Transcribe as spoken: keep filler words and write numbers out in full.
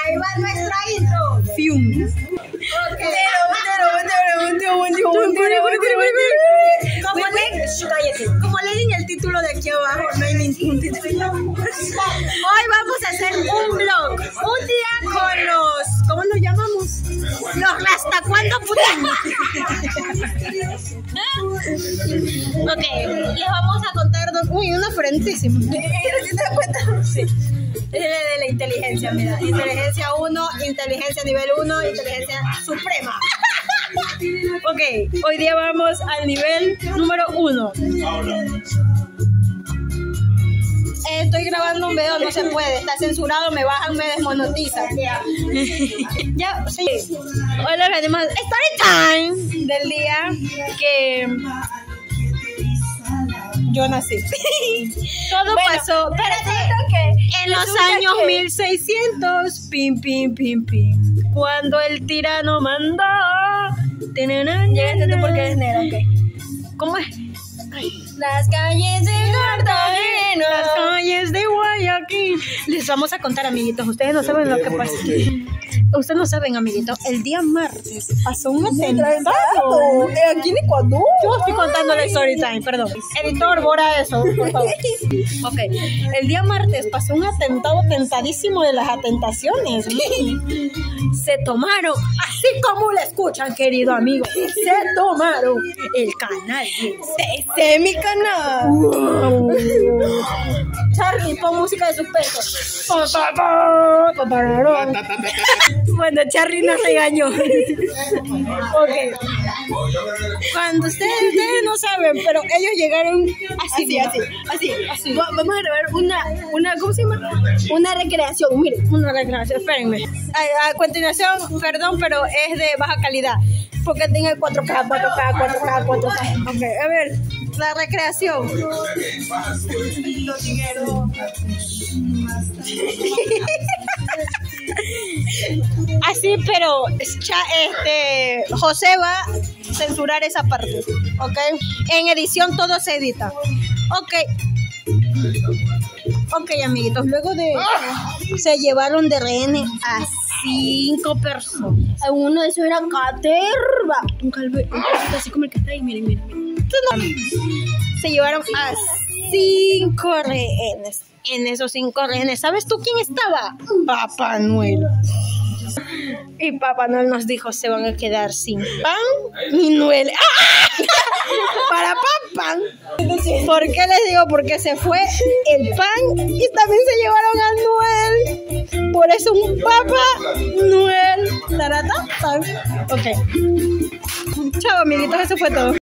ahí va nuestra intro. Fium. Como leen el título de aquí abajo, no hay ningún título. Hoy vamos a hacer un vlog. Un día con los... ¿Cómo nos llamamos? Los ¿hasta cuándo Ok, les vamos a contar dos... Uy, una frentísima. ¿Sí te das cuenta? Sí. Es de la inteligencia, mira. Inteligencia uno, inteligencia nivel uno, inteligencia suprema. Ok, hoy día vamos al nivel número uno. Eh, estoy grabando un video, no se puede, está censurado, me bajan, me desmonetizan. Ya, sí. Hoy les venimos story time del día que yo nací. Todo bueno, pasó, espérate, que en los años que... mil seiscientos, pim, pim, pim, pim. Cuando el tirano mandó. Llegaste tú porque eres negro, ok. ¿Cómo es? Ay. Las calles de Cartagena, las calles de Guayaquil. Les vamos a contar, amiguitos. Ustedes no saben lo que pasó. Ustedes no saben, amiguitos. El día martes pasó un atentado. Aquí en Ecuador. Yo estoy contando la story time, perdón. Editor, borra eso, por favor. Ok. El día martes pasó un atentado tentadísimo de las atentaciones. Se tomaron, así como lo escuchan, querido amigo. Se tomaron el canal. Este es mi canal. Wow. Charlie, pon música de suspenso. Bueno, Charlie nos regañó. Ok. Cuando ustedes, ustedes no saben, pero ellos llegaron así, así, así, así, así. Vamos a grabar una, una, ¿cómo se llama? Una recreación, miren. Una recreación, espérenme. A, a continuación, perdón, pero es de baja calidad. Porque tenga cuatro K, cuatro K, cuatro K, cuatro K. Ok, a ver, la recreación. Así, pero este José va a censurar esa parte, ¿ok? En edición todo se edita. Ok. Ok, amiguitos, luego de se llevaron de rehén a cinco personas. Uno de esos era Caterva. Un calvo, así como el que está ahí, miren, miren, miren. Se llevaron a cinco rehenes. En esos cinco rehenes, ¿sabes tú quién estaba? Papá Noel. Y Papá Noel nos dijo, se van a quedar sin pan y Noel. ¡Ah! Para pan, pan. ¿Por qué les digo? Porque se fue el pan y también se llevaron a Noel. Por eso un Papá Noel. Taratán. Ok. Chao, amiguitos, eso fue todo.